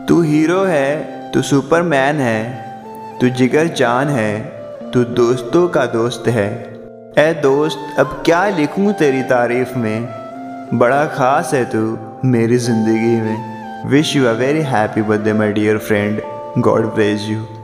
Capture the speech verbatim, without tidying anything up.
तू हीरो है, तू सुपरमैन है, तू जिगर जान है, तू दोस्तों का दोस्त है। ए दोस्त अब क्या लिखूं तेरी तारीफ में, बड़ा ख़ास है तू मेरी ज़िंदगी में। Wish you a very happy birthday my dear friend, God bless you.